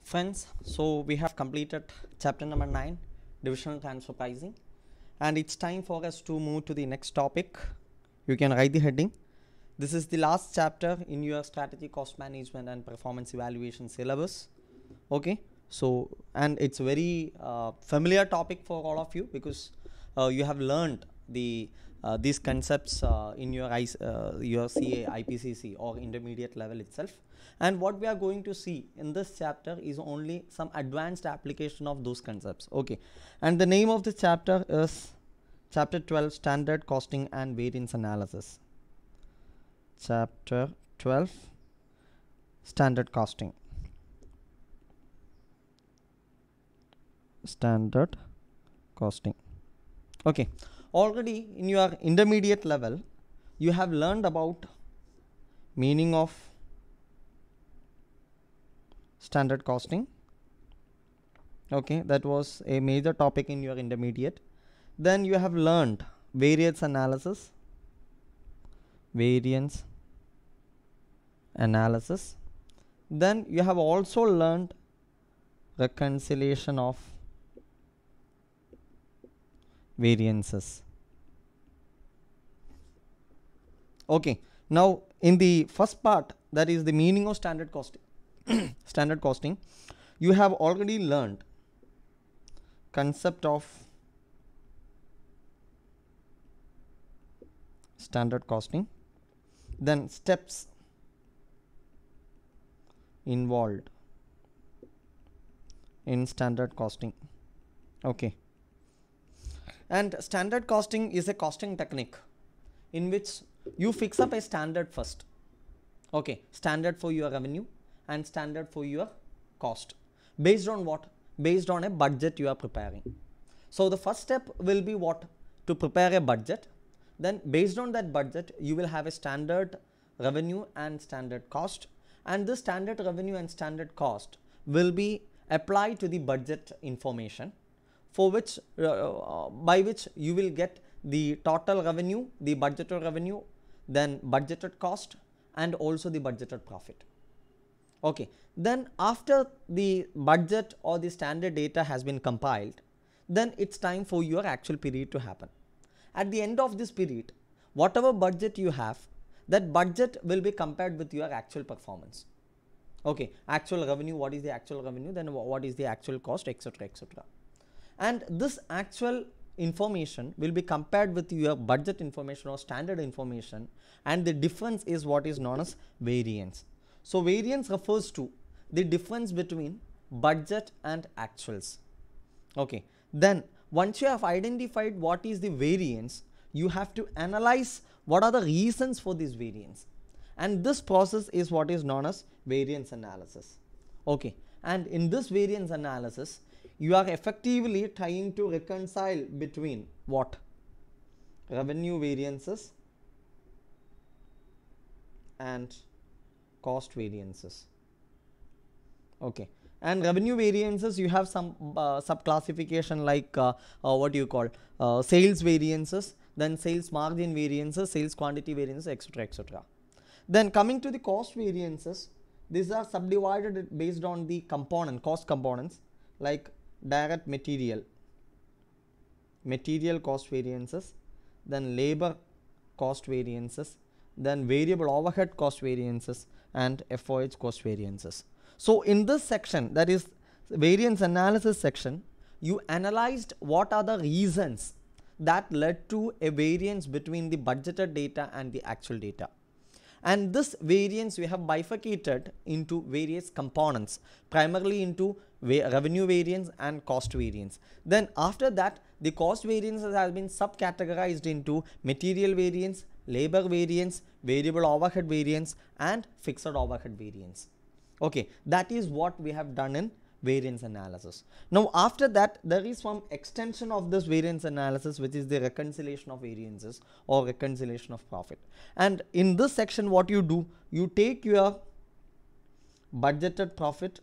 Friends, so we have completed chapter number 9, divisional transfer pricing, and it's time for us to move to the next topic. You can write the heading. This is the last chapter in your strategy, cost management and performance evaluation syllabus. Okay, so and it's very familiar topic for all of you because you have learned these concepts in your CA, IPCC or intermediate level itself. And what we are going to see in this chapter is only some advanced application of those concepts. Okay, and the name of the chapter is chapter 12, standard costing and variance analysis. Chapter 12, standard costing. Standard costing. Okay, already in your intermediate level you have learned about meaning of standard costing. Okay, that was a major topic in your intermediate. Then you have learned variance analysis. Then you have also learned reconciliation of variances. Okay, now in the first part, that is the meaning of standard costing. Standard costing, you have already learned concept of standard costing, then steps involved in standard costing. Okay, and standard costing is a costing technique in which you fix up a standard first. Okay, standard for your revenue and standard for your cost. Based on what? Based on a budget you are preparing. So the first step will be what? To prepare a budget. Then based on that budget you will have a standard revenue and standard cost, and this standard revenue and standard cost will be applied to the budget information, for which by which you will get the total revenue, the budgeted revenue, then budgeted cost, and also the budgeted profit. Okay, then after the budget or the standard data has been compiled, then it's time for your actual period to happen. At the end of this period, whatever budget you have, that budget will be compared with your actual performance. Okay, actual revenue, what is the actual revenue, then what is the actual cost, etc., etc. And this actual information will be compared with your budget information or standard information, and the difference is what is known as variance. So variance refers to the difference between budget and actuals. Okay, then once you have identified what is the variance, you have to analyze what are the reasons for this variance, and this process is what is known as variance analysis. Okay, and in this variance analysis you are effectively trying to reconcile between what? Revenue variances and cost variances. Okay, and revenue variances, you have some sub classification like what do you call sales variances, then sales margin variances, sales quantity variances, etc., etc. Then coming to the cost variances, these are subdivided based on the cost components like direct material cost variances, then labor cost variances, then variable overhead cost variances, and FOH cost variances. So in this section, that is variance analysis section, you analyzed what are the reasons that led to a variance between the budgeted data and the actual data. And this variance we have bifurcated into various components, primarily into revenue variance and cost variance. Then after that, the cost variances have been subcategorized into material variance, labor variance, variable overhead variance, and fixed overhead variance. Okay, that is what we have done in variance analysis. Now after that, there is some extension of this variance analysis, which is the reconciliation of variances or reconciliation of profit. And in this section, what you do, you take your budgeted profit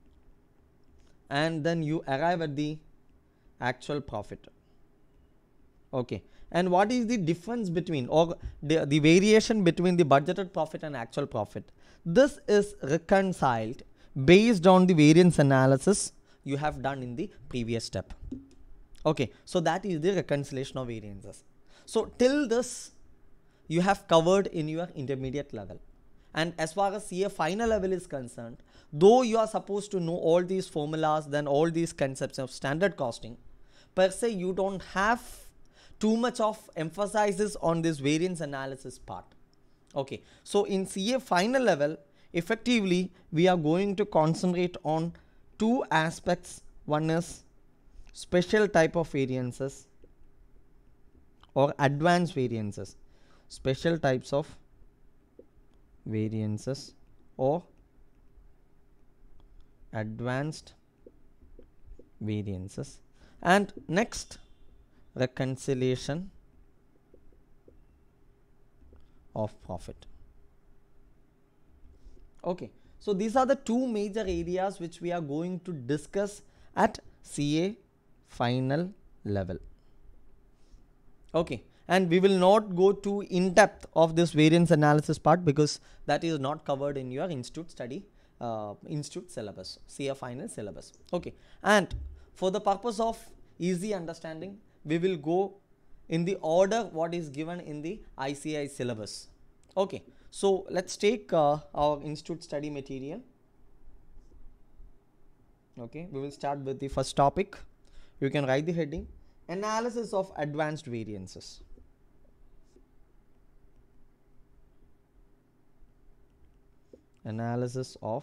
and then you arrive at the actual profit. Okay, and what is the difference between or the variation between the budgeted profit and actual profit? This is reconciled based on the variance analysis you have done in the previous step. Okay, so that is the reconciliation of variances. So till this you have covered in your intermediate level. And as far as CA final level is concerned, though you are supposed to know all these formulas, then all these concepts of standard costing, per se you don't have too much of emphasis on this variance analysis part. Okay, so in CA final level, effectively we are going to concentrate on two aspects. One is special type of variances or advanced variances, special types of variances or advanced variances, and next reconciliation of profit. Okay, so these are the two major areas which we are going to discuss at CA final level. Okay, and we will not go too in depth of this variance analysis part because that is not covered in your institute study institute syllabus, CA final syllabus. Okay, and for the purpose of easy understanding, we will go in the order what is given in the ICAI syllabus. Okay, so let's take our institute study material. Okay, we will start with the first topic. You can write the heading, analysis of advanced variances. Analysis of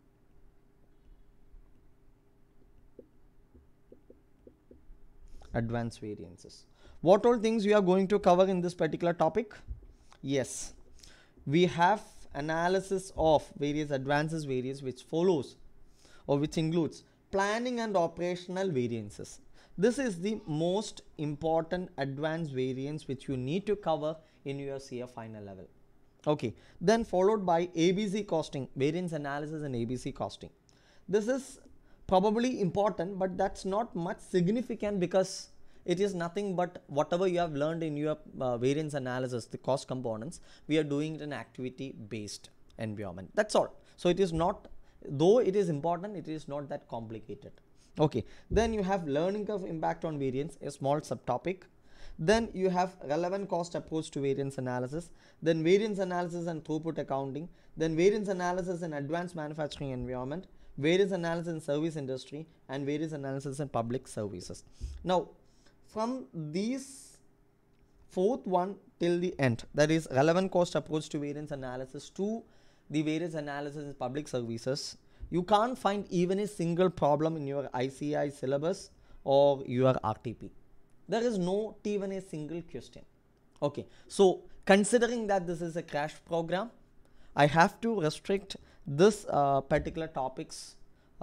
advanced variances. What all things we are going to cover in this particular topic? Yes, we have analysis of various advances variance which follows or which includes planning and operational variances. This is the most important advanced variance which you need to cover in your CA final level. Okay, then followed by ABC costing, variance analysis and ABC costing. This is probably important, but that's not much significant because it is nothing but whatever you have learned in your variance analysis, the cost components, we are doing it in activity based environment. That's all. So it is not, though it is important, it is not that complicated. Okay, then you have learning curve impact on variance, a small subtopic. Then you have relevant cost approach to variance analysis, then variance analysis and throughput accounting, then variance analysis in advanced manufacturing environment, variance analysis in service industry, and variance analysis in public services. Now, from these fourth one till the end, that is relevant cost approach to variance analysis to the variance analysis in public services, you can't find even a single problem in your ICAI syllabus or your RTP. There is not even a single question. Okay, so considering that this is a crash program, I have to restrict this particular topics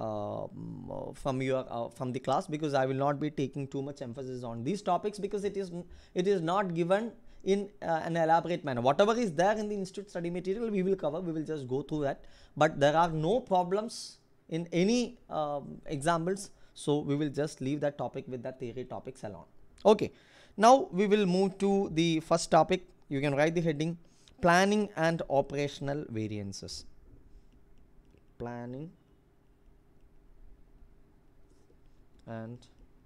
from the class, because I will not be taking too much emphasis on these topics because it is not given in an elaborate manner. Whatever is there in the institute study material we will cover, we will just go through that, but there are no problems in any examples, so we will just leave that topic with that theory topics alone. Okay, now we will move to the first topic. You can write the heading, planning and operational variances. Planning and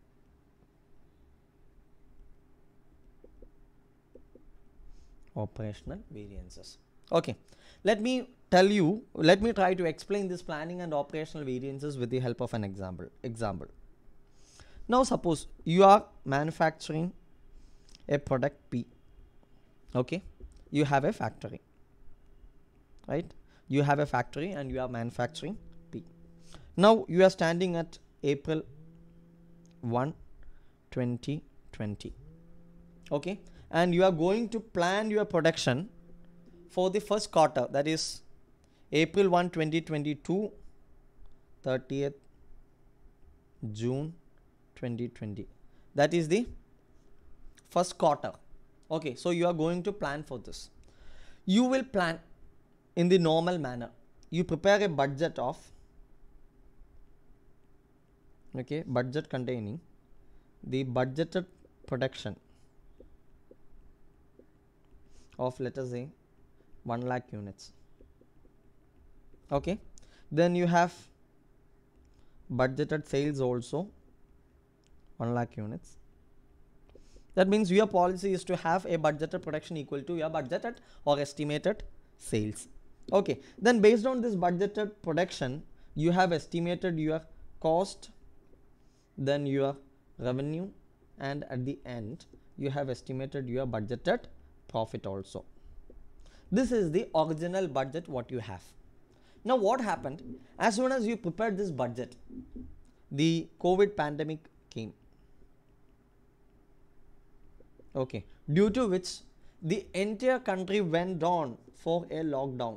operational variances. Okay, let me try to explain this planning and operational variances with the help of an example. Now suppose you are manufacturing a product P. Okay, you have a factory, right? You have a factory and you are manufacturing P. Now you are standing at April 1, 2020. Okay, and you are going to plan your production for the first quarter, that is April 1, 2022, 30th June 2020. That is the first quarter. Okay, so you are going to plan for this. You will plan in the normal manner. You prepare a budget of, okay, budget containing the budgeted production of, let us say, 1 lakh units. Okay, then you have budgeted sales also 1 lakh units. That means your policy is to have a budgeted production equal to your budgeted or estimated sales. Okay, then based on this budgeted production, you have estimated your cost, then your revenue, and at the end you have estimated your budgeted profit also. This is the original budget what you have. Now what happened? As soon as you prepared this budget, the COVID pandemic came. Okay, due to which the entire country went on for a lockdown.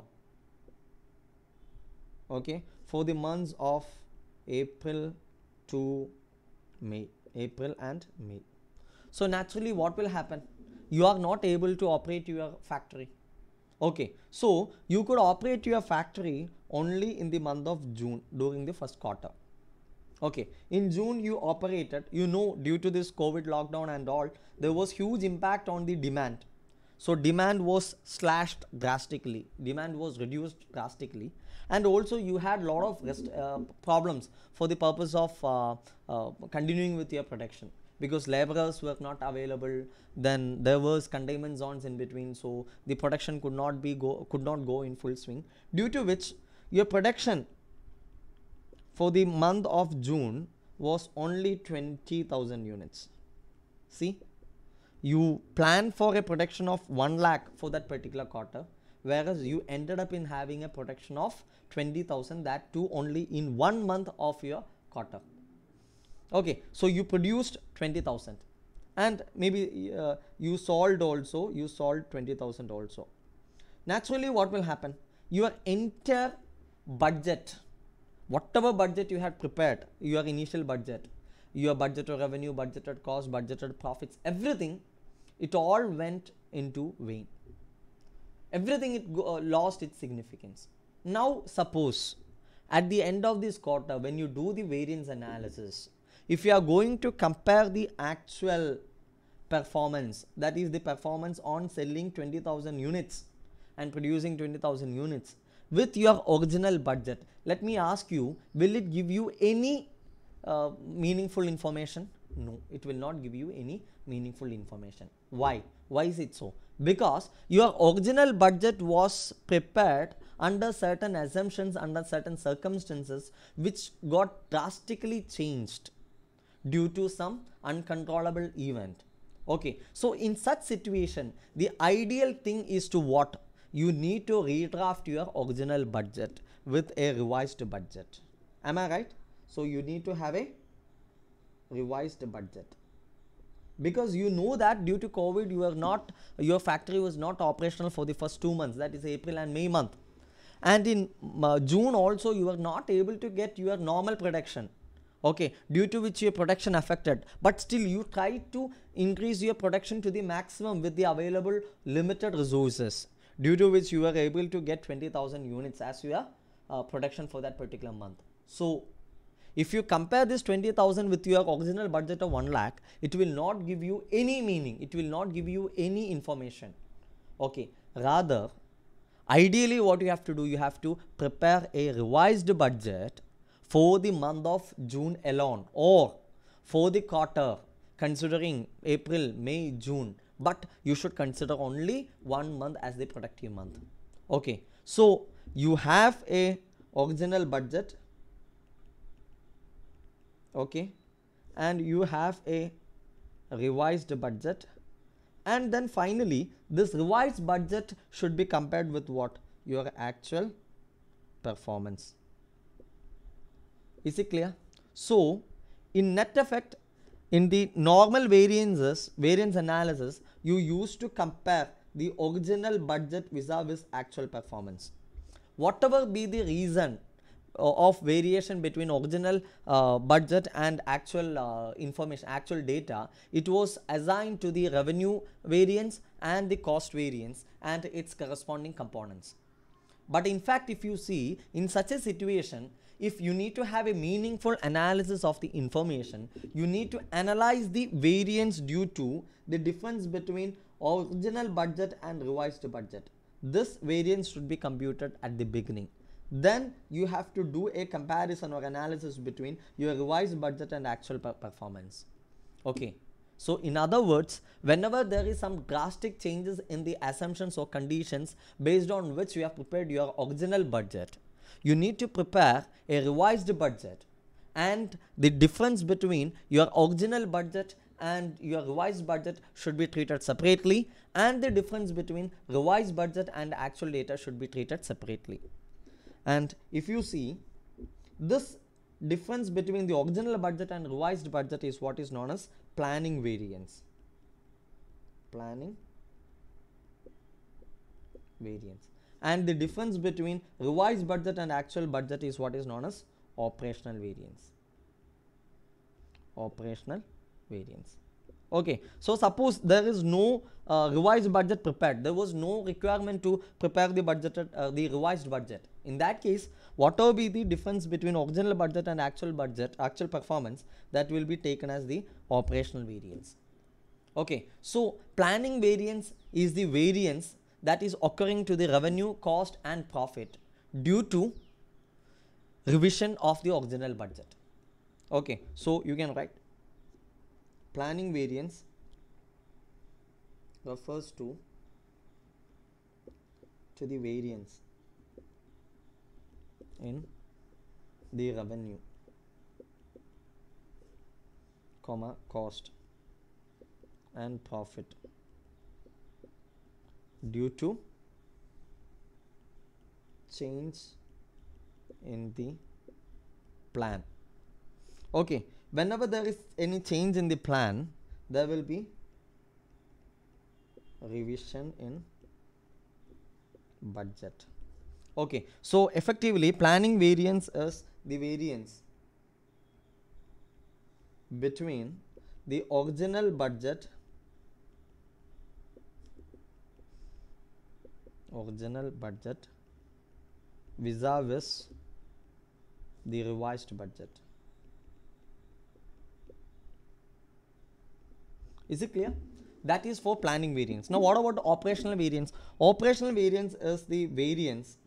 Okay, for the months of April to May, April and May. So naturally what will happen? You are not able to operate your factory. Okay, so you could operate your factory only in the month of June during the first quarter. Okay, in June you operated, due to this COVID lockdown and all, there was huge impact on the demand. So demand was slashed drastically, demand was reduced drastically, and also you had a lot of problems for the purpose of continuing with your production, because laborers were not available. Then there was containment zones in between, so the production could not go in full swing, due to which your production for the month of June was only 20,000 units. See, you planned for a production of 1 lakh for that particular quarter, whereas you ended up in having a production of 20,000, that too only in 1 month of your quarter. Okay, so you produced 20,000 and maybe you sold 20,000 also. Naturally what will happen? Your entire budget, whatever budget you had prepared, your initial budget, your budgeted revenue, budgeted cost, budgeted profits, everything, it all went into vain. Everything lost its significance. Now suppose at the end of this quarter, when you do the variance analysis, if you are going to compare the actual performance, that is the performance on selling 20,000 units and producing 20,000 units with your original budget, let me ask you, will it give you any meaningful information? No, it will not give you any meaningful information. Why? Why is it so? Because your original budget was prepared under certain assumptions, under certain circumstances, which got drastically changed due to some uncontrollable event. Okay, so in such situation, the ideal thing is to what? You need to redraft your original budget with a revised budget. Am I right? So you need to have a revised budget, because you know that due to COVID your factory was not operational for the first 2 months, that is April and May month, and in June also you were not able to get your normal production. Okay, due to which your production affected, but still you tried to increase your production to the maximum with the available limited resources, due to which you were able to get 20,000 units as your production for that particular month. So if you compare this 20,000 with your original budget of 1 lakh, it will not give you any meaning, it will not give you any information. Okay, rather ideally what you have to do, you have to prepare a revised budget for the month of June alone, or for the quarter considering April, May, June, but you should consider only 1 month as the productive month. Okay, so you have a original budget, okay, and you have a revised budget, and then finally this revised budget should be compared with what? Your actual performance. Is it clear? So in net effect, in the normal variance analysis, you used to compare the original budget vis-a-vis actual performance. Whatever be the reason of variation between original budget and actual information, actual data, it was assigned to the revenue variance and the cost variance and its corresponding components. But in fact, if you see, in such a situation, if you need to have a meaningful analysis of the information, you need to analyze the variance due to the difference between original budget and revised budget. This variance should be computed at the beginning. then you have to do a comparison or analysis between your revised budget and actual performance. Okay, so in other words, whenever there is some drastic changes in the assumptions or conditions based on which you have prepared your original budget, you need to prepare a revised budget, and the difference between your original budget and your revised budget should be treated separately, and the difference between revised budget and actual data should be treated separately. And if you see, this difference between the original budget and revised budget is what is known as planning variance. Planning variance. And the difference between revised budget and actual budget is what is known as operational variance. Operational variance. Okay, so suppose there is no revised budget prepared, there was no requirement to prepare the budgeted the revised budget. In that case, whatever be the difference between original budget and actual budget, actual performance, that will be taken as the operational variance. Okay, so planning variance is the variance that is occurring to the revenue, cost and profit due to revision of the original budget. Okay, so you can write planning variance refers to the variance in the revenue, comma, cost and profit due to change in the plan. Okay, whenever there is any change in the plan, there will be revision in budget. Okay, so effectively planning variance is the variance between the original budget vis-a-vis the revised budget. Is it clear? That is for planning variance. Now what about operational variance? Operational variance is the variance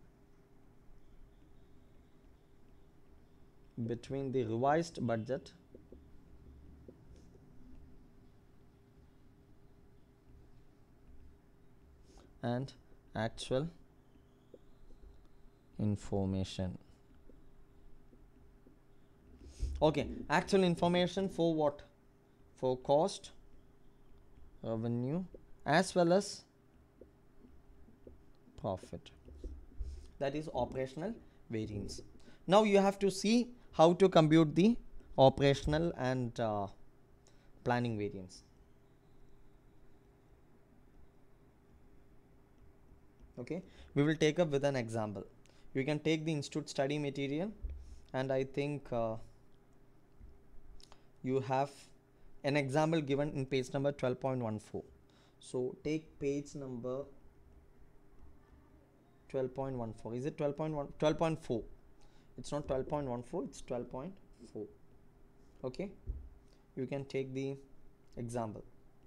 between the revised budget and actual information. Okay, actual information for what? For cost, revenue as well as profit. That is operational variance. Now you have to see how to compute the operational and planning variance. Okay, we will take up with an example. You can take the institute study material, and I think you have an example given in page number 12.14. So take page number 12.14. Is it 12.1? 12.4. It's not 12.14, it's 12.4. Okay, you can take the example.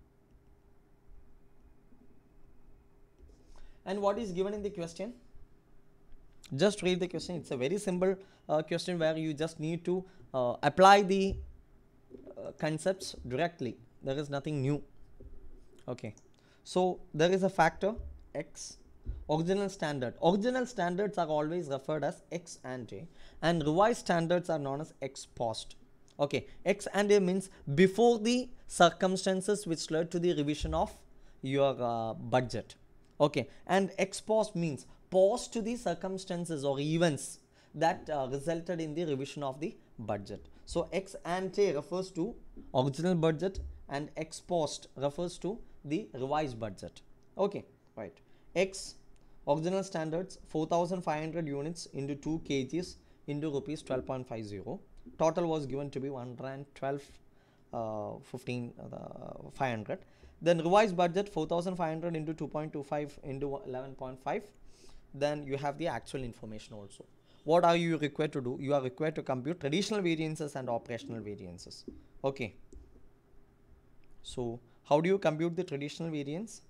And what is given in the question? Just read the question. It's a very simple question where you just need to apply the concepts directly. There is nothing new. Okay, so there is a factor X, original standard. Original standards are always referred as ex ante, and revised standards are known as ex post. Okay, ex ante means before the circumstances which led to the revision of your budget. Okay, and ex post means post to the circumstances or events that resulted in the revision of the budget. So ex ante refers to original budget and ex post refers to the revised budget. Okay, right. X, original standards 4,500 units into 2 kgs into rupees 12.50. Total was given to be 112 500. Then revised budget 4,500 into 2.25 into 11.5. Then you have the actual information also. What are you required to do? You are required to compute traditional variances and operational variances. Okay. So how do you compute the traditional variance?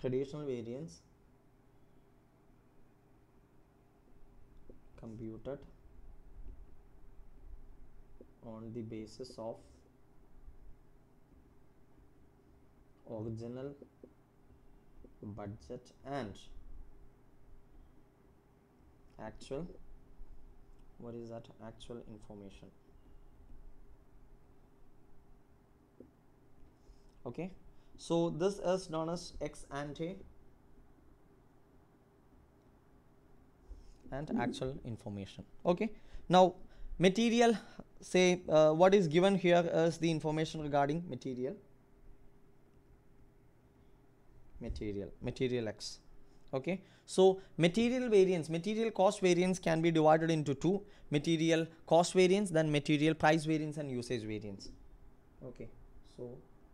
traditional variance computed on the basis of original budget and actual, what is that, actual information. Okay, so this is known as ex ante and actual information. Okay, now material, say what is given here is the information regarding material X. Okay, so material variance, material cost variance can be divided into two: material cost variance, then material price variance and usage variance. Okay, so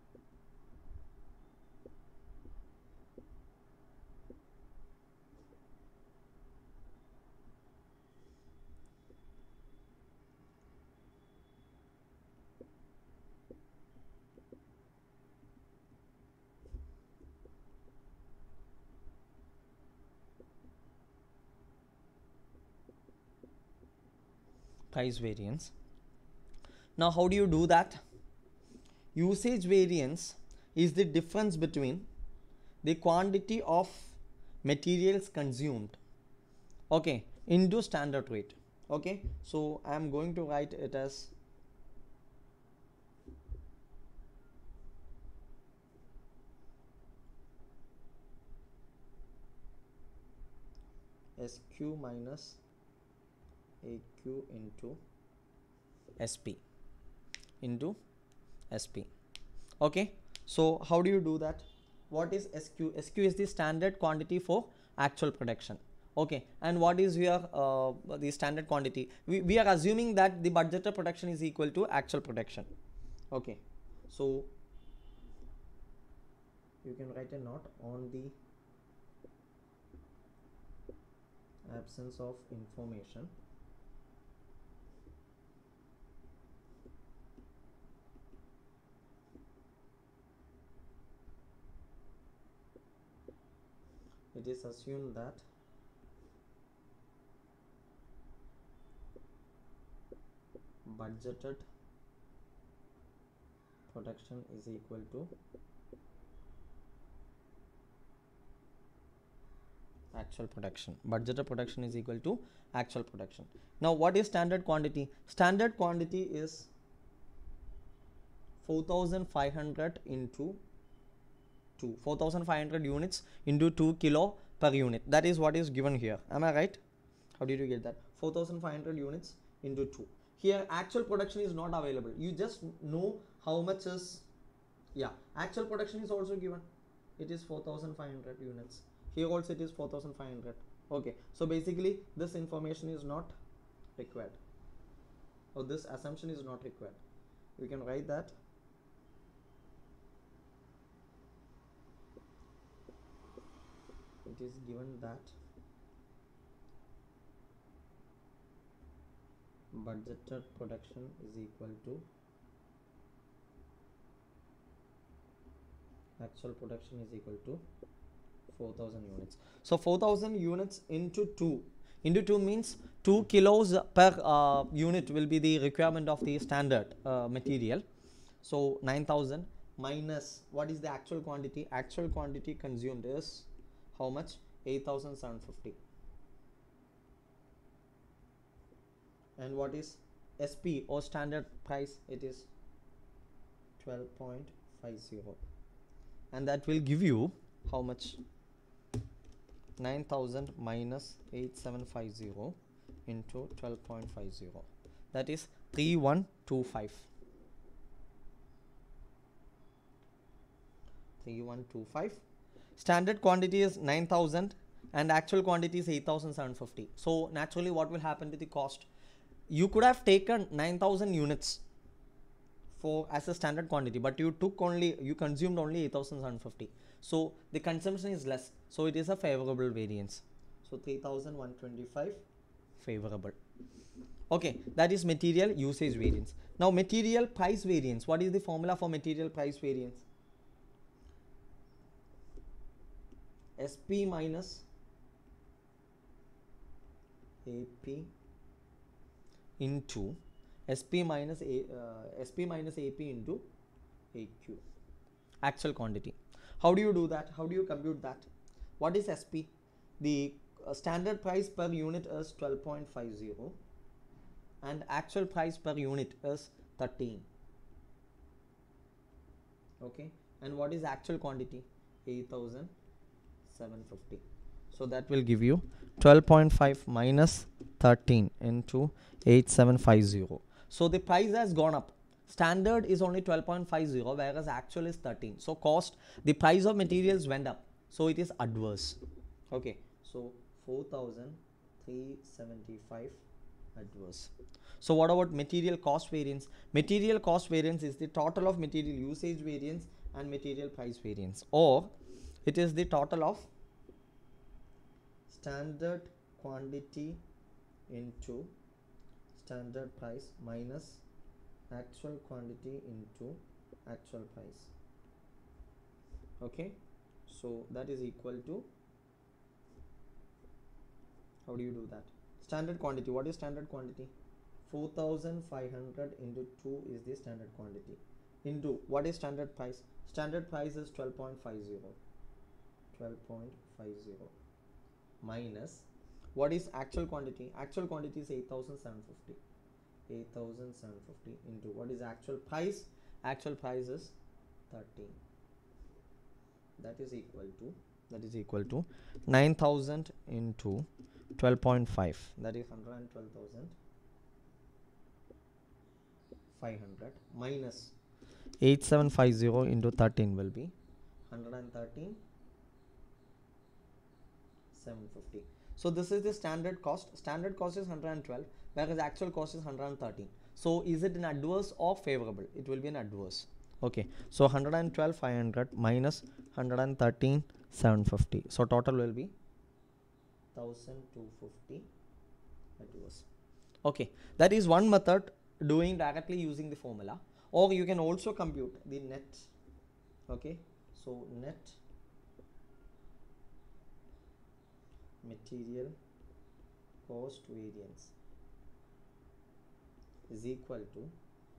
price variance. Now how do you do that? Usage variance is the difference between the quantity of materials consumed, okay, into standard rate. Okay, so I am going to write it as SQ minus AQ into SP. Okay, so how do you do that? What is SQ? SQ is the standard quantity for actual production. Okay, and what is here the standard quantity? We are assuming that the budgeted production is equal to actual production. Okay, so you can write a note on the absence of information. It is assumed that budgeted production is equal to actual production. Budgeted production is equal to actual production. Now what is standard quantity? Standard quantity is 4500 into 4,500 units into 2 kilo per unit. That is what is given here. Am I right? How did you get that? 4,500 units into 2. Here actual production is not available. You just know how much is, yeah, actual production is also given. It is 4,500 units. Here also it is 4,500. Okay, so basically this information is not required, or this assumption is not required. You can write that it is given that budgeted production is equal to actual production is equal to 4,000 units. So 4,000 units into 2 means 2 kilos per unit will be the requirement of the standard material. So 9,000 minus what is the actual quantity? Actual quantity consumed is how much? 8,750. And what is SP or standard price? It is 12.50, and that will give you how much? 9,000 minus 8,750 into 12.50, that is 3,125. 3,125. Standard quantity is 9,000 and actual quantity is 8,750. So naturally what will happen to the cost? You could have taken 9,000 units for as a standard quantity, but you consumed only 8,750. So the consumption is less. So it is a favorable variance. So 3,125 favorable. Okay, that is material usage variance. Now material price variance. What is the formula for material price variance? SP minus AP into SP minus AP into AQ, actual quantity. How do you do that? How do you compute that? What is SP? The standard price per unit is 12.50 and actual price per unit is 13. Okay, and what is actual quantity? 8,750. So that will give you 12.5 minus 13 into 8750. So the price has gone up. Standard is only 12.50 whereas actual is 13. So cost, the price of materials went up, so it is adverse. Okay, so 4,375 adverse. So what about material cost variance? Material cost variance is the total of material usage variance and material price variance, or it is the total of standard quantity into standard price minus actual quantity into actual price. Okay, so that is equal to, how do you do that? Standard quantity, what is standard quantity? 4,500 into 2 is the standard quantity, into what is standard price? Standard price is 12.50 minus what is actual quantity? Actual quantity is 8,750 into what is actual price? Actual price is 13. That is equal to 9,000 into 12.5, that is 112,500 minus 8750 into 13 will be 113,750. So this is the standard cost. Standard cost is 112 whereas actual cost is 113. So is it an adverse or favorable? It will be an adverse. Okay, so 112,500 minus 113,750. So total will be 1,250 adverse. Okay, that is one method, doing directly using the formula, or you can also compute the net. Okay, so net material cost variance is equal to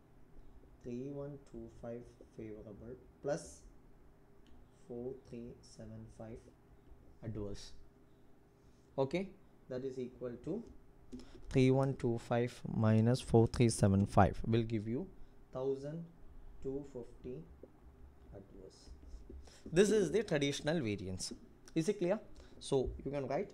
3125 favorable plus 4375 adverse. Okay, that is equal to 3125 minus 4375 will give you 1,250 adverse. This is the traditional variance. Is it clear? So you can write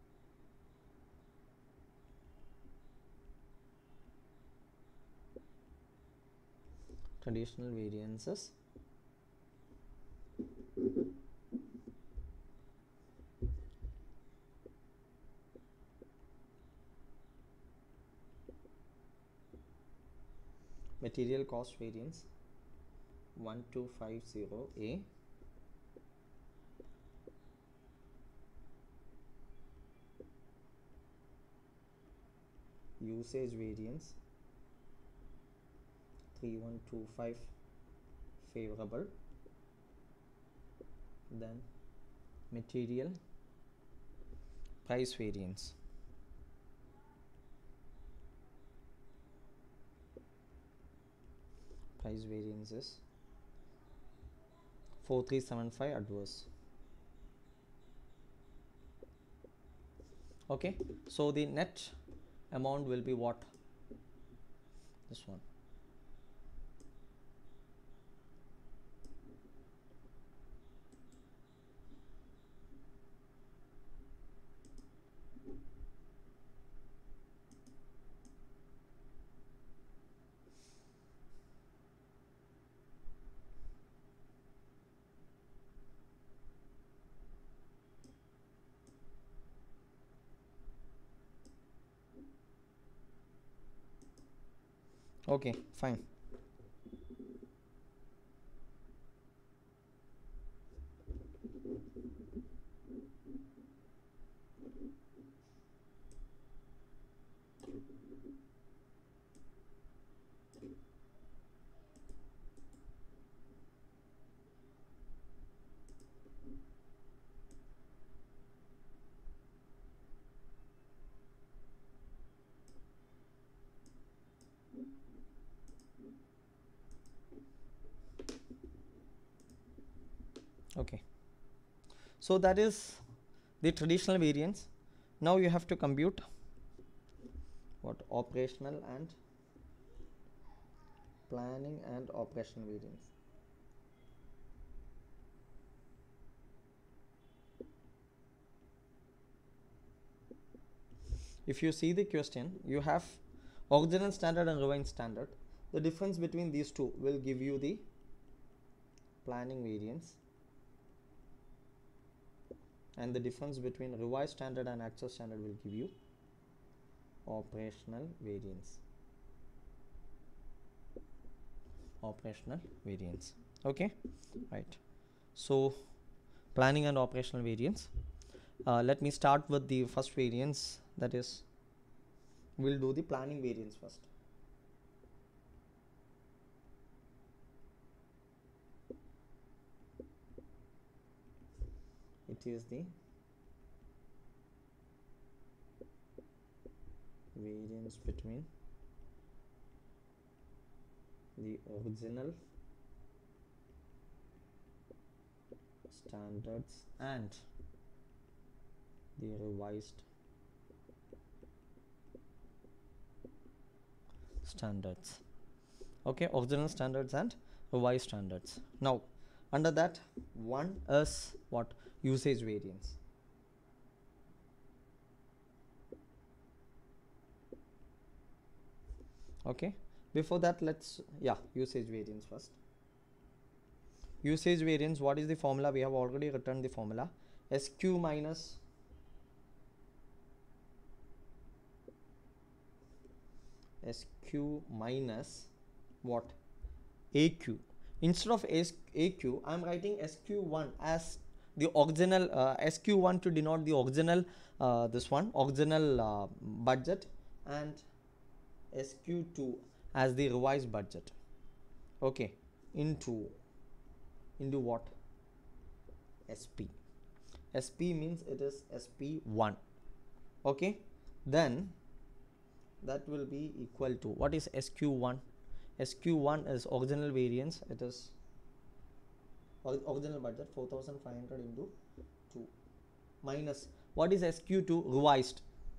traditional variances material cost variance 1250A usage variance 3125 favorable, then material price variance is 4375 adverse. Okay, so the net amount will be what? This one. Okay, fine. So that is the traditional variance. Now you have to compute what operational and planning and operational variance. If you see the question, you have original standard and revised standard. The difference between these two will give you the planning variance, and the difference between revised standard and actual standard will give you operational variance. Operational variance. Okay, right. So planning and operational variance. Let me start with the first variance, that is, we'll do the planning variance first. It is the variance between the original standards and the revised standards. Okay, original standards and revised standards. Now under that, one is what? Usage variance. Okay, before that let's usage variance first. Usage variance, what is the formula? We have already written the formula. SQ minus what? AQ. Instead of AQ, I am writing SQ1 as the original, SQ1 to denote the original, original budget, and SQ2 as the revised budget. Okay, into what? SP. SP means it is SP1. Okay, then that will be equal to, what is SQ1? SQ1 is original variance, it is original budget 4500 into 2, minus what is SQ2? Revised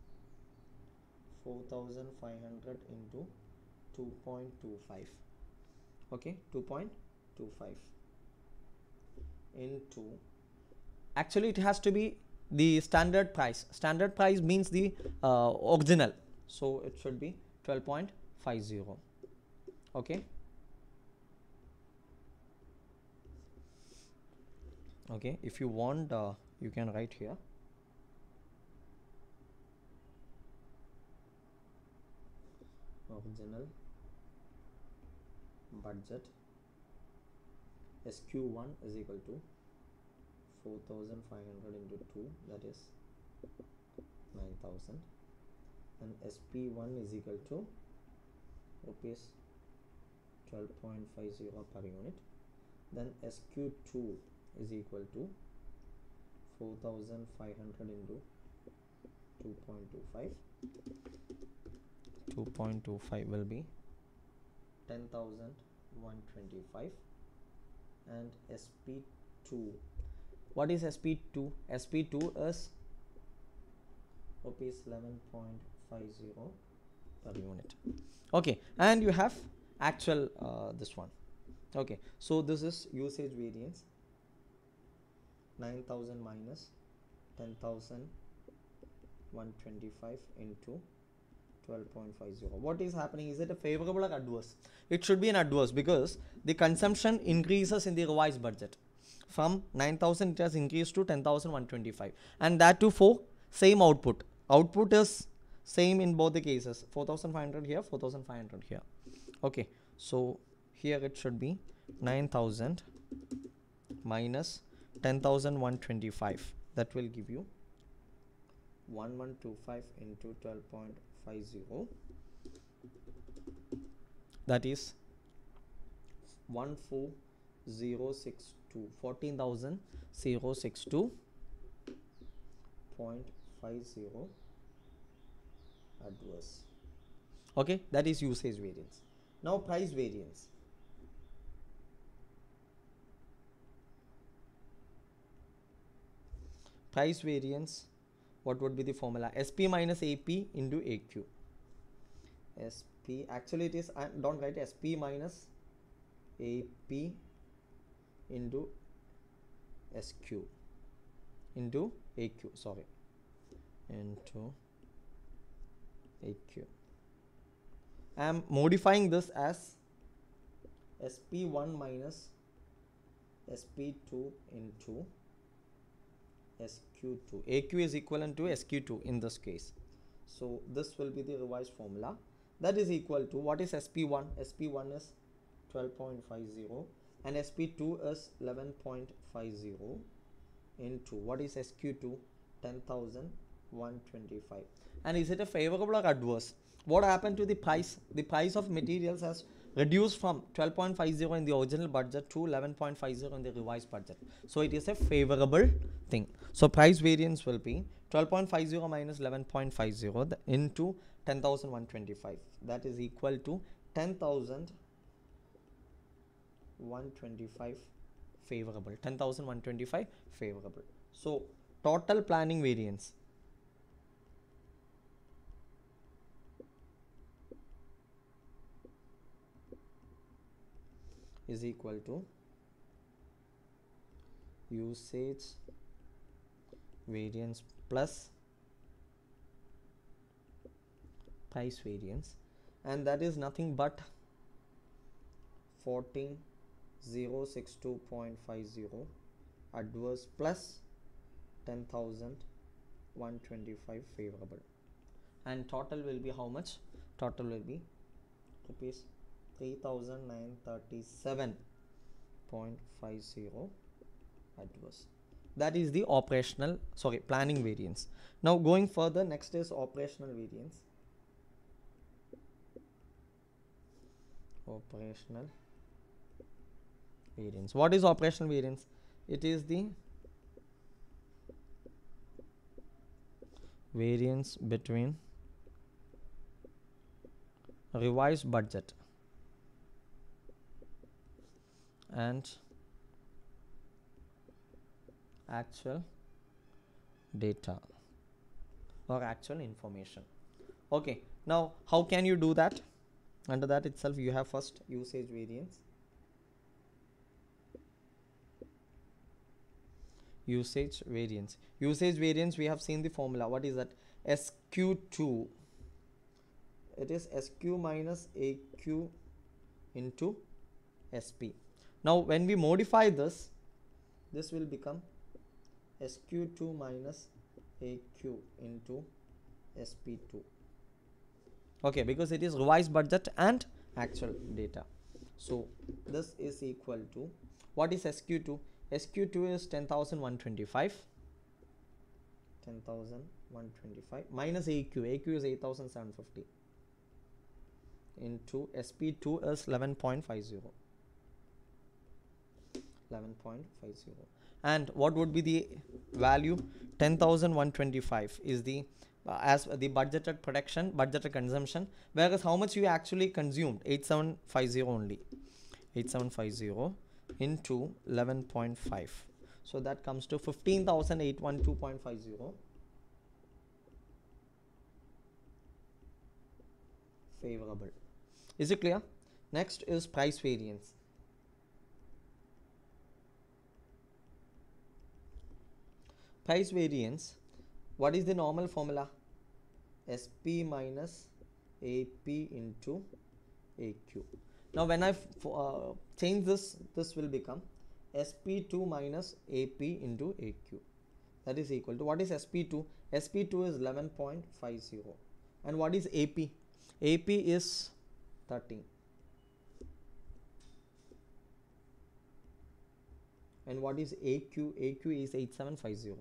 4500 into 2.25. okay, 2.25 into, actually it has to be the standard price. Standard price means the original, so it should be 12.50. okay, okay, if you want you can write here original budget SQ1 is equal to 4500 into 2, that is 9000, and SP1 is equal to rupees 12.50 per unit. Then SQ2 is equal to 4500 into 2.25. 2.25 will be 10,125, and SP2, what is SP2? SP2 is rupees 11.50 per unit. Okay, and you have actual this one. Okay, so this is usage variance, 9000 minus 10,125 into 12.50. what is happening? Is it a favorable or adverse? It should be an adverse, because the consumption increases in the revised budget. From 9000 it has increased to 10,125, and that too for same output. Output is same in both the cases, 4500 here, 4500 here. Okay, so here it should be 9000 minus 10,125, that will give you 1125 into 12.50, that is 14062, 14,062.50 adverse. Okay, that is usage variance. Now price variance. price variance, what would be the formula? SP minus AP into AQ. SP, actually it is, don't write SP minus AP into SQ into AQ, sorry, into AQ. I am modifying this as SP1 minus SP2 into SQ2. AQ is equivalent to SQ2 in this case. So this will be the revised formula. That is equal to, what is SP1? SP1 is 12.50 and SP2 is 11.50 into, what is SQ2? 10,125. And is it a favorable or adverse? What happened to the price? The price of materials has reduced from 12.50 in the original budget to 11.50 in the revised budget. So it is a favorable thing. So price variance will be 12.50 minus 11.50 into 10,125. That is equal to 10,125 favorable. 10,125 favorable. So total planning variance is equal to usage variance plus price variance, and that is nothing but 14,062.50 adverse plus 10,125 favorable, and total will be how much? Total will be rupees 3,937.50 adverse. That is the planning variance. Now going further, next is operational variance. Operational variance. What is operational variance? It is the variance between revised budget and actual data or actual information. Okay, now how can you do that? Under that itself you have first usage variance. Usage variance. Usage variance, we have seen the formula. What is that? SQ2. It is SQ minus AQ into SP. Now when we modify this, this will become SQ2 minus AQ into SP2. Okay, because it is revised budget and actual data. So this is equal to, what is SQ2? SQ2 is 10,125. 10,125 minus AQ. AQ is 8,750 into SP2 is 11.50. 11.50. And what would be the value? 10,125 is the as the budgeted production, budgeted consumption, whereas how much you actually consumed? 8750 only. 8750 into 11.5. So that comes to 15,812.50 favorable. Is it clear? Next is price variance. Price variance, what is the normal formula? SP minus AP into AQ. Now when I change this, this will become SP2 minus AP into AQ. That is equal to, what is SP2? SP2 is 11.50. And what is AP? AP is 13. And what is AQ? AQ is 8750.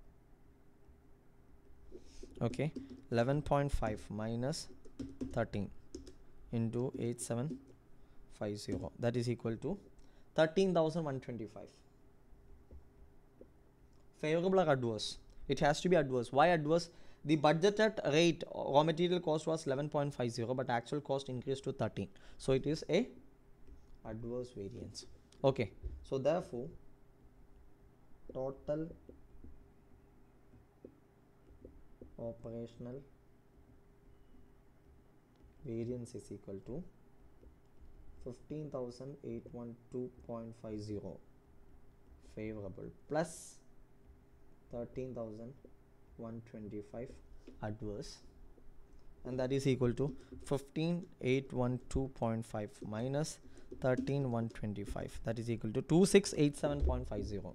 Okay, 11.5 minus 13 into 8750, that is equal to 13,125. Favorable or adverse? It has to be adverse. Why adverse? The budgeted rate raw material cost was 11.50, but actual cost increased to 13. So it is a adverse variance. Okay, so therefore total operational variance is equal to 15,812.50 favorable plus 13,125 adverse, and that is equal to 15,812.5 minus 13,125, that is equal to 2687.50.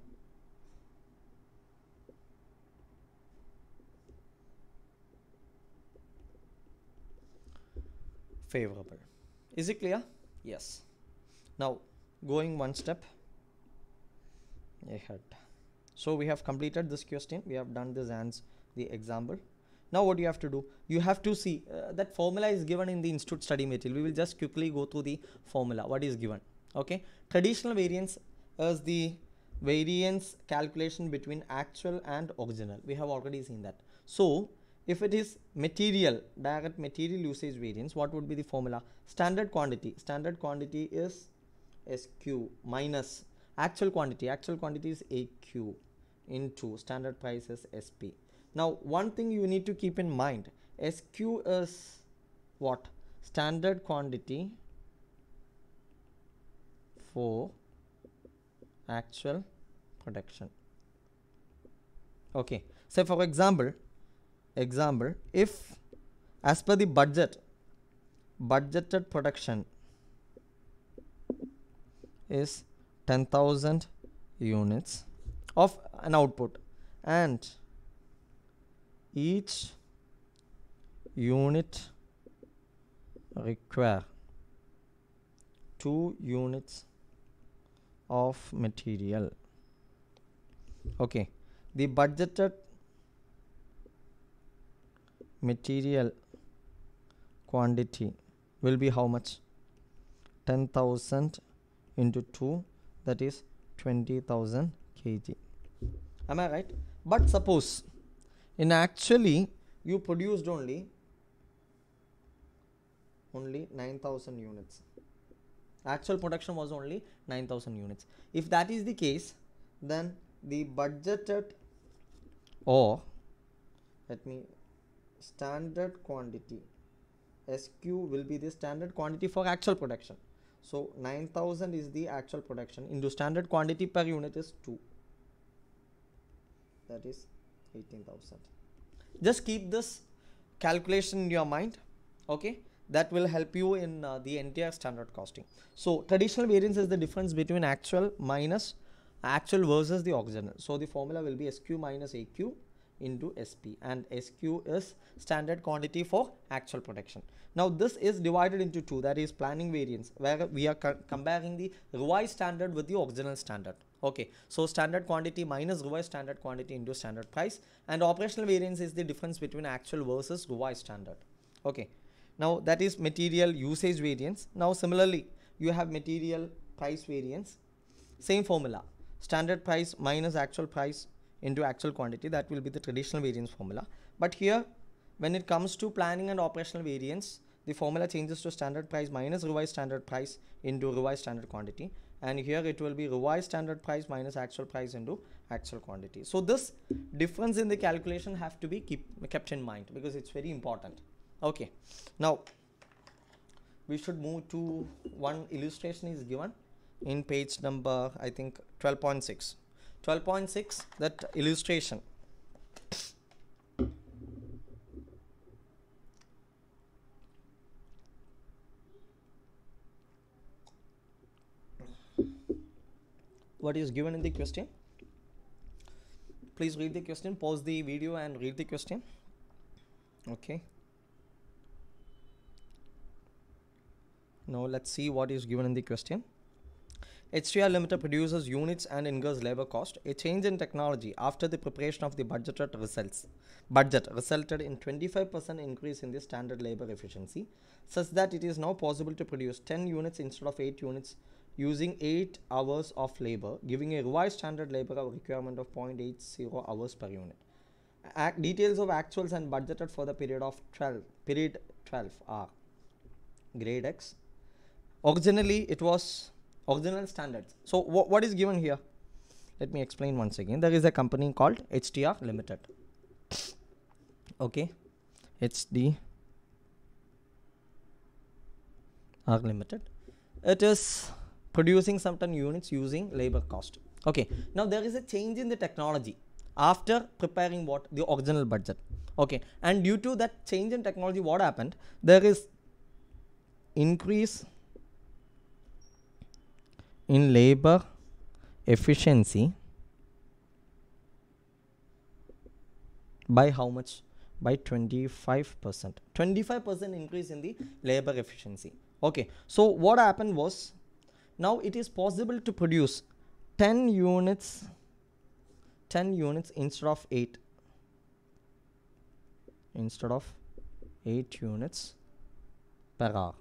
Favorable. Is it clear? Yes. Now going one step ahead. So we have completed this question, we have done this and the example. Now what you have to do, you have to see that formula is given in the institute study material. We will just quickly go through the formula, what is given. Okay, traditional variance is the variance calculation between actual and original. We have already seen that. So if it is material, direct material usage variance, what would be the formula? Standard quantity. Standard quantity is SQ minus actual quantity. Actual quantity is AQ into standard price is SP. Now one thing you need to keep in mind, SQ is what? Standard quantity for actual production. Okay, so for example, if as per the budgeted production is 10,000 units of an output, and each unit require 2 units of material. Okay, the budgeted material quantity will be how much? 10,000 into 2, that is 20,000 kg. Am I right? But suppose in actually you produced only 9,000 units. Actual production was only 9,000 units. If that is the case, then the budgeted, or let me, standard quantity SQ will be the standard quantity for actual production. So 9,000 is the actual production into standard quantity per unit is 2, that is 18,000. Just keep this calculation in your mind. Okay, that will help you in the entire standard costing. So traditional variance is the difference between actual minus actual versus the original. So the formula will be SQ minus AQ into SP, and SQ is standard quantity for actual production. Now this is divided into 2, that is planning variance, where we are comparing the revised standard with the original standard. Okay, so standard quantity minus revised standard quantity into standard price, and operational variance is the difference between actual versus revised standard. Okay, now that is material usage variance. Now similarly you have material price variance, same formula, standard price minus actual price into actual quantity, that will be the traditional variance formula. But here when it comes to planning and operational variance, the formula changes to standard price minus revised standard price into revised standard quantity, and here it will be revised standard price minus actual price into actual quantity. So this difference in the calculation have to be kept in mind, because it's very important. Okay, now we should move to one illustration is given in page number, I think 12.6. 12.6, that illustration. What is given in the question? Please read the question, pause the video and read the question. Okay, now let's see what is given in the question. HTR Limited produces units and incurs labor cost. A change in technology after the preparation of the budget resulted in 25% increase in the standard labor efficiency, such that it is now possible to produce 10 units instead of 8 units using 8 hours of labor, giving a revised standard labor requirement of 0.80 hours per unit. Details of actuals and budgeted for the period 12 are grade X. Originally it was original standards. So what is given here? Let me explain once again. There is a company called HTR Limited. Okay, HD R Limited. It is producing certain units using labor cost. Okay, now there is a change in the technology after preparing what the original budget. Okay, and due to that change in technology, what happened? There is increase in labor efficiency by how much? By 25%. 25% increase in the labor efficiency. Okay, so what happened was, now it is possible to produce 10 units instead of 8 units per hour.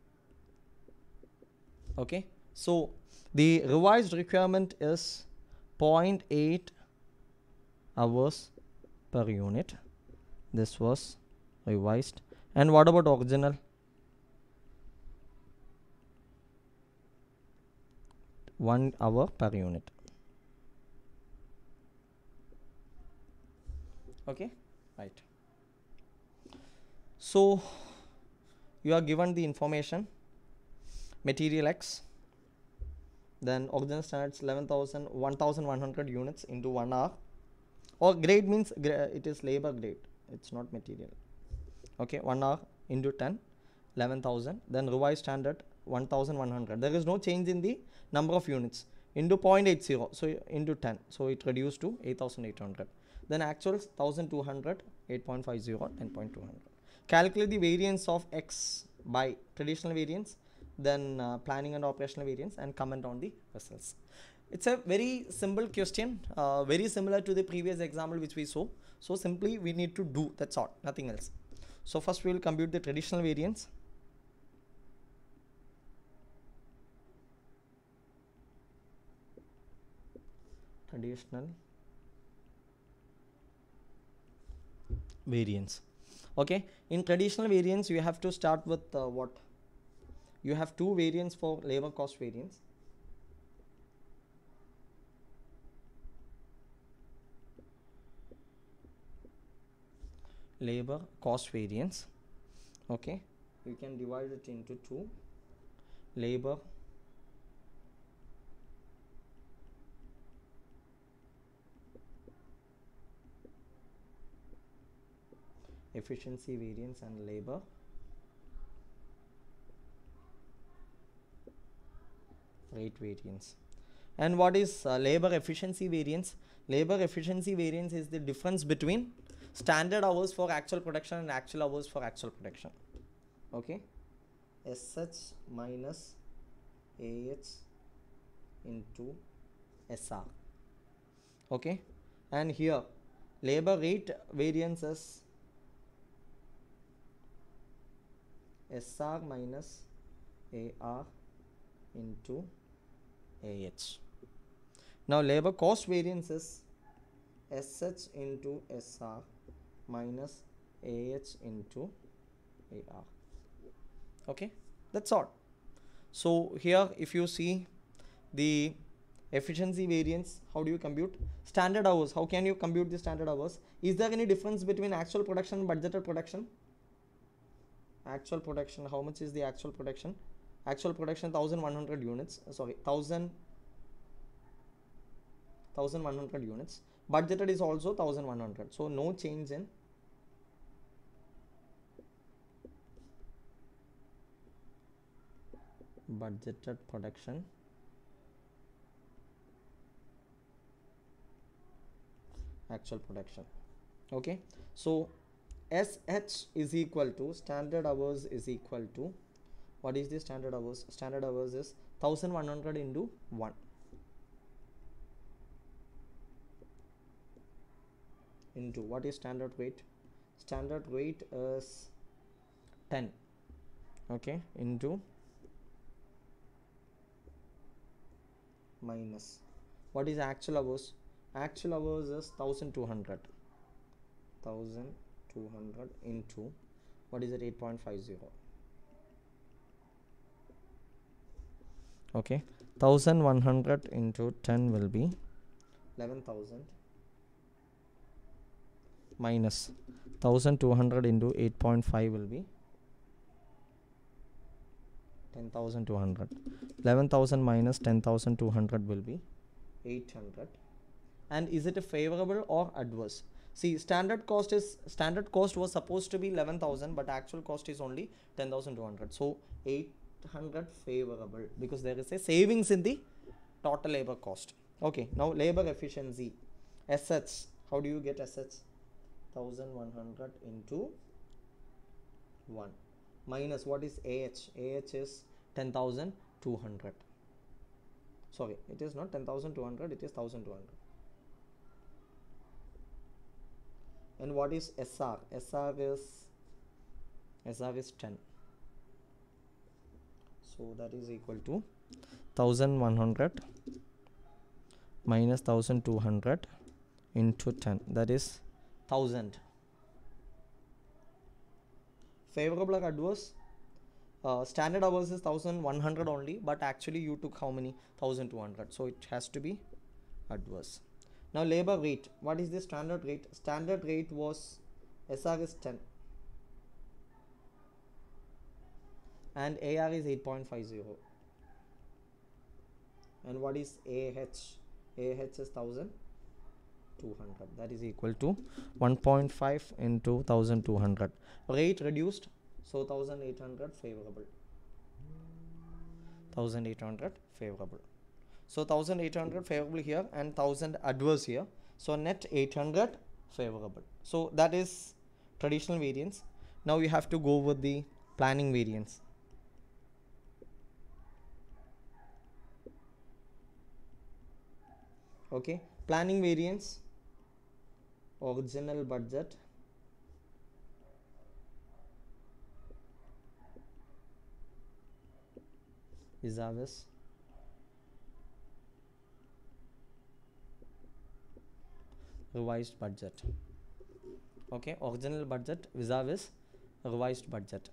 Okay, so the revised requirement is 0.8 hours per unit. This was revised. And what about original? 1 hour per unit. Okay, right. So you are given the information, material X, then original standards 11,100 units into 1 hour, or grade means it is labor grade, it's not material. Okay, 1 hour into 10, 11,000, then revised standard 1,100. There is no change in the number of units, into 0.80, so into 10, so it reduced to 8,800. Then actuals 1,200, 8.50, 10.200. Calculate the variance of X by traditional variance, then planning and operational variance, and comment on the results. It's a very simple question, very similar to the previous example which we saw. So simply we need to do, that's all, nothing else. So first we will compute the traditional variance. Traditional variance. Okay, in traditional variance you have to start with what? You have two variants for labor cost variance. Labor cost variance. Okay, you can divide it into two. Labor efficiency variance and labor rate variance. And what is labor efficiency variance? Labor efficiency variance is the difference between standard hours for actual production and actual hours for actual production. Okay, SH minus AH into SR. Okay, and here labor rate variance is SR minus AR into AH. Now labor cost variance is SH into SR minus AH into AR. Okay, that's all. So here if you see the efficiency variance, how do you compute? Standard hours, how can you compute the standard hours? Is there any difference between actual production and budgeted production? Actual production, how much is the actual production? Actual production 1100 units, sorry, 1100 units. Budgeted is also 1100, so no change in budgeted production actual production. Okay, so SH is equal to standard hours is equal to, what is the standard hours? Standard hours is 1100 into 1 into what is standard rate? Standard rate is 10. Okay, into minus what is actual hours? Actual hours is 1200 into what is it? 8.50. Okay, 1100 into 10 will be 11,000 minus 1200 into 8.5 will be 10,200. 11,000 minus 10,200 will be 800. And is it a favorable or adverse? See, standard cost was supposed to be 11,000, but actual cost is only 10,200. So 800 favorable, because there is a savings in the total labor cost. Okay, now labor efficiency, assets. How do you get assets? 1100 into 1 minus what is AH? AH is 10,200. Sorry, it is not 10,200, it is 1,200. And what is SR? SR is 10. So that is equal to 1,100 minus 1,200 into 10. That is 1,000. Favorable or adverse? Standard hours is 1,100 only, but actually you took how many? 1,200. So it has to be adverse. Now labor rate. What is the standard rate? Standard rate was SR is 10 and AR is 8.50. And what is AH? AH is 1,200. That is equal to 1.5 into 1,200. Rate reduced, so 1,800 favorable. 1,800 favorable. So 1,800 favorable here and 1,000 adverse here. So net 800 favorable. So that is traditional variance. Now you have to go with the planning variance. Okay, planning variance, original budget vis-a-vis revised budget. Okay, original budget vis-a-vis revised budget.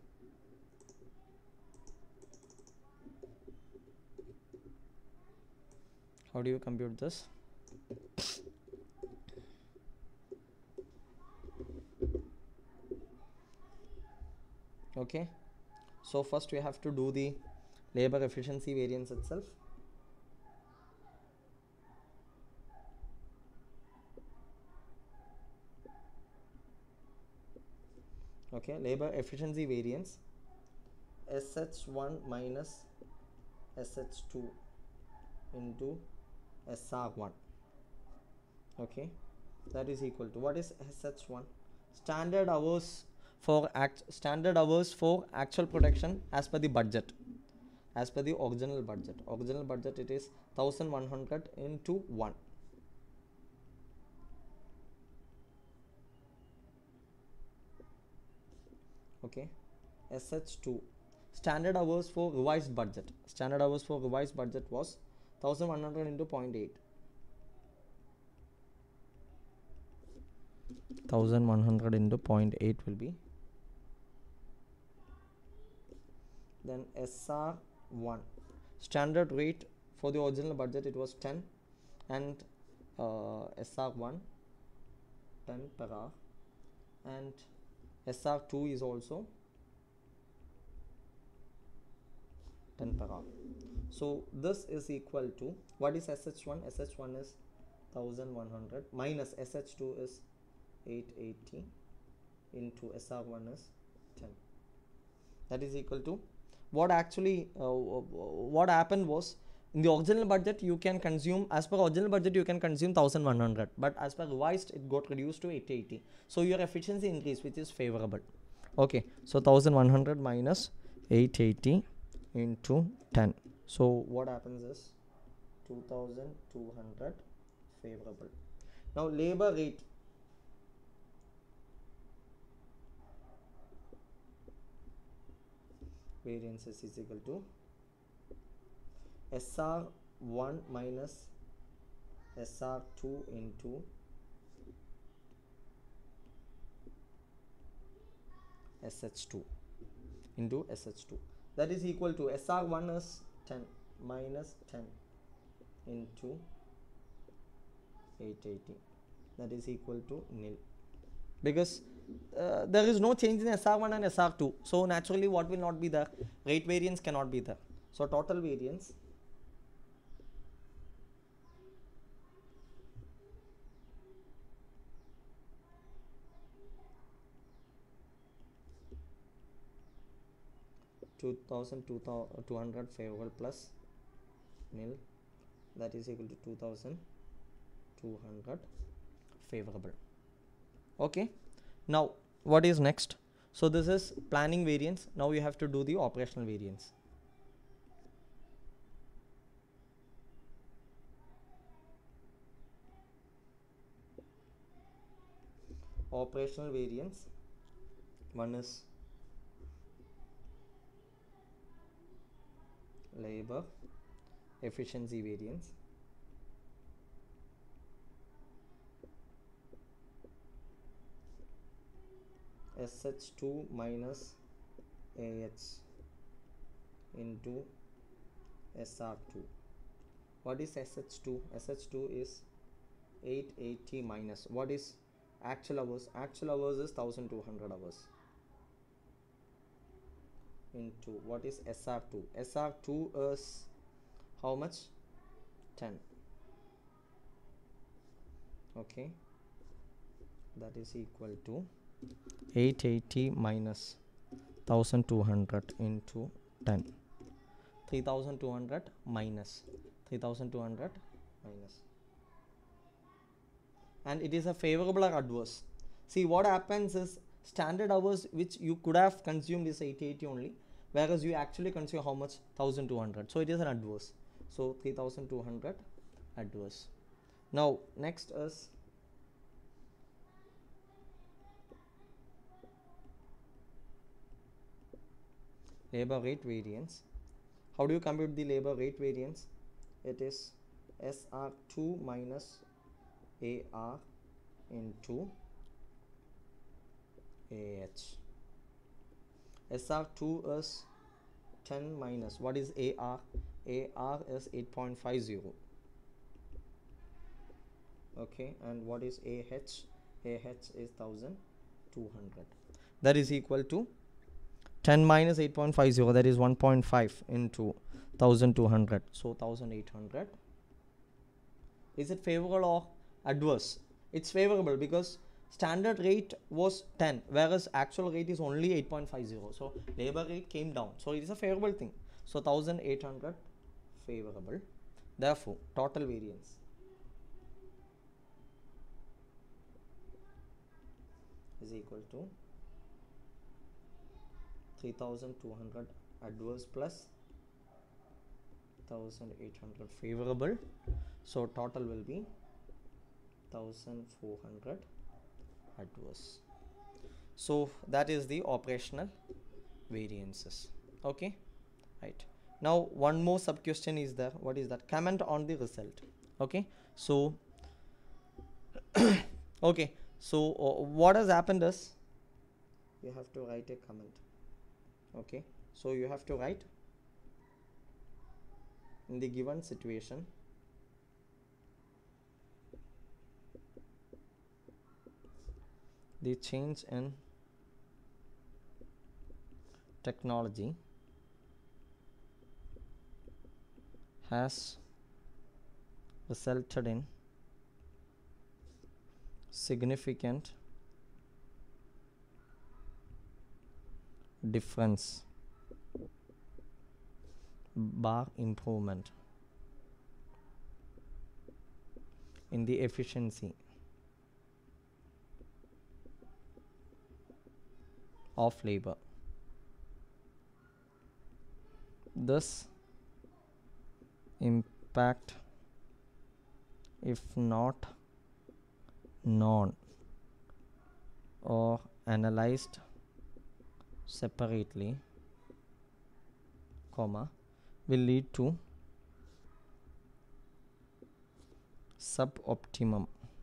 How do you compute this? Okay, so first we have to do the labor efficiency variance itself. Okay, labor efficiency variance, SH1 minus SH2 into SR1. Okay, that is equal to, what is SH1? Standard hours for actual production as per the budget, as per the original budget. Original budget, it is 1,100 into 1. Okay, SH2, standard hours for revised budget. Standard hours for revised budget was 1,100 into 0.8. 1,100 into 0.8 will be, then SR1, standard rate for the original budget it was 10, and SR1 10 per hour, and SR2 is also 10 per hour. So this is equal to, what is SH1? SH1 is 1,100 minus SH2 is 880 into SR1 is 10. That is equal to, what actually what happened was, in the original budget you can consume, as per original budget you can consume 1,100, but as per revised it got reduced to 880. So your efficiency increased, which is favorable. Okay, so 1,100 minus 880 into 10. So what happens is 2,200 favorable. Now labor rate, variances is equal to SR1 minus SR2 into SH2 into SH2. That is equal to, SR1 is 10 minus 10 into 880. That is equal to nil. because there is no change in SR1 and SR2. So naturally what will not be there? Rate variance cannot be there. So total variance two hundred favorable plus nil, that is equal to 2200 favorable. Okay, now what is next? So this is planning variance. Now you have to do the operational variance. Operational variance, one is labor efficiency variance, SH2 minus AH into SR2. What is SH2? SH2 is 880 minus, what is actual hours? Actual hours is 1200 hours into what is SR2? SR2 is how much? 10. Okay, that is equal to 880 minus 1200 into 10, 3200 minus 3200 minus, and it is a favorable or adverse. See, what happens is standard hours which you could have consumed is 880 only, whereas you actually consume how much? 1200. So it is an adverse. So 3200 adverse. Now next is labor rate variance. How do you compute the labor rate variance? It is SR2 minus AR into AH. SR2 is 10 minus, what is AR? AR is 8.50. Okay, and what is AH? AH is 1200. That is equal to 10 minus 8.50, that is 1.5 into 1200, so 1800. Is it favorable or adverse? It's favorable because standard rate was 10, whereas actual rate is only 8.50. So labor rate came down, so it is a favorable thing. So 1800 favorable. Therefore total variance is equal to 3200 adverse plus 1800 favorable. So total will be 1400 adverse. So that is the operational variances. Okay, right. Now one more sub question is there. What is that? Comment on the result. Okay, so okay, so what has happened is you have to write a comment. Okay, so you have to write in the given situation the change in technology has resulted in significant difference bar improvement in the efficiency of labor. This impact, if not known or analyzed separately, comma, will lead to suboptimum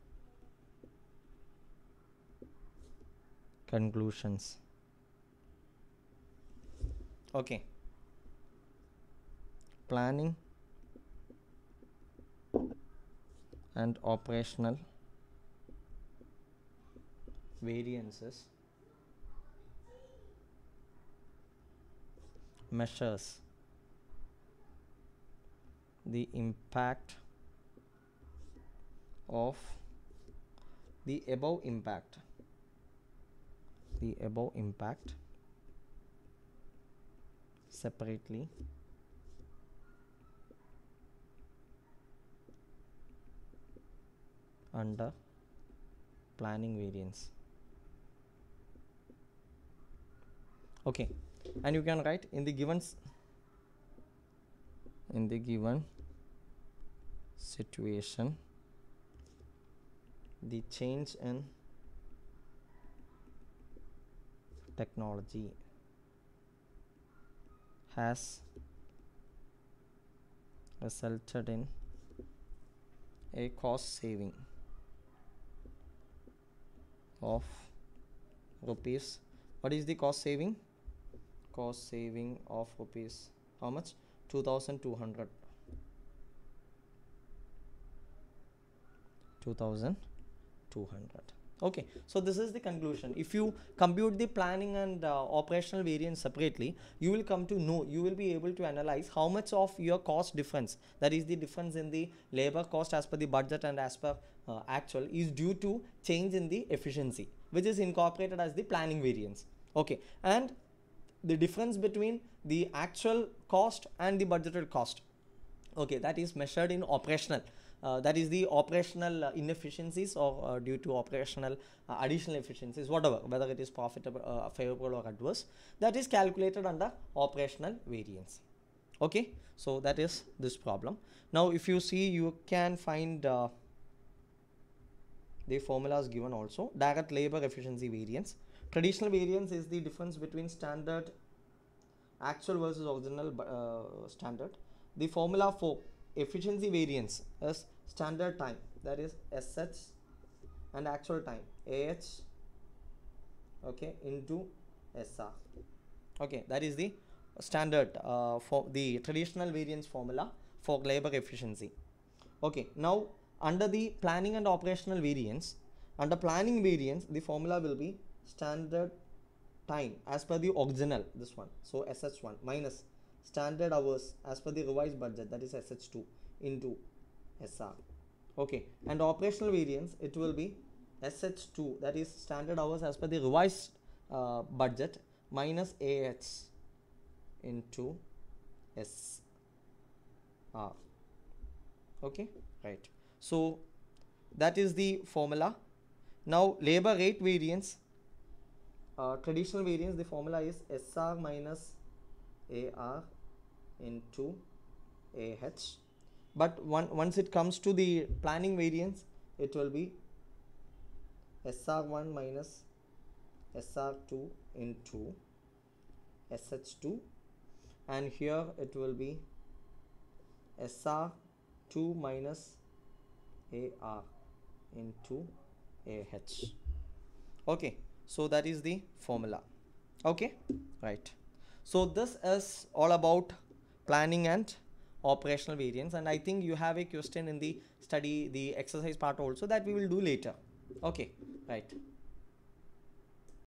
conclusions. Okay, planning and operational variances measures the impact of the above impact separately under planning variance. Okay, and you can write in the given situation, the change in technology has resulted in a cost saving of rupees. What is the cost saving? Cost saving of rupees, how much? 2200. 2200. Okay, so this is the conclusion. If you compute the planning and operational variance separately, you will come to know, you will be able to analyze how much of your cost difference, that is the difference in the labor cost as per the budget and as per actual, is due to change in the efficiency, which is incorporated as the planning variance. Okay, and the difference between the actual cost and the budgeted cost, okay, that is measured in operational. That is the operational inefficiencies or due to operational additional efficiencies, whatever, whether it is profitable, favorable or adverse, that is calculated under operational variance. Okay, so that is this problem. Now if you see, you can find the formulas given also. Direct labor efficiency variance. Traditional variance is the difference between standard actual versus original standard. The formula for efficiency variance is standard time, that is SH, and actual time AH, okay, into SR. Okay, that is the standard for the traditional variance formula for labor efficiency. Okay, now under the planning and operational variance, under planning variance, the formula will be standard time as per the original, this one, so SH1, minus standard hours as per the revised budget, that is SH2, into SR. Okay, and operational variance, it will be SH2, that is standard hours as per the revised budget, minus AH into SR. Okay, right. So that is the formula. Now labor rate variance, traditional variance, the formula is SR minus AR into AH. But once it comes to the planning variance, it will be SR1 minus SR2 into SH2, and here it will be SR2 minus AR into AH. Okay, so that is the formula. Okay, right. So this is all about planning and operational variance, and I think you have a question in the study, the exercise part also, that we will do later. Okay, right.